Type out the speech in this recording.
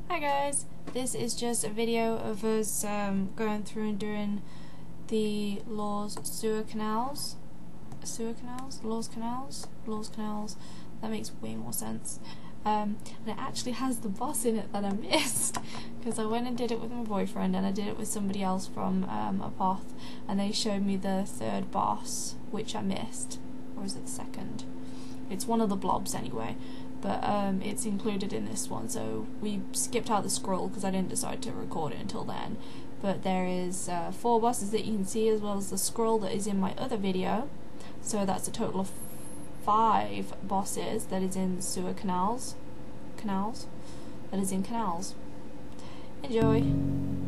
Hi guys, this is just a video of us going through and doing the Loures sewer canals. Loures canals. That makes way more sense. And it actually has the boss in it that I missed because I went and did it with my boyfriend and I did it with somebody else from a path, and they showed me the third boss, which I missed. Or is it the second? It's one of the blobs anyway. But it's included in this one, so we skipped out the scroll because I didn't decide to record it until then. But there is 4 bosses that you can see, as well as the scroll that is in my other video, so that's a total of 5 bosses that is in sewer canals. Enjoy.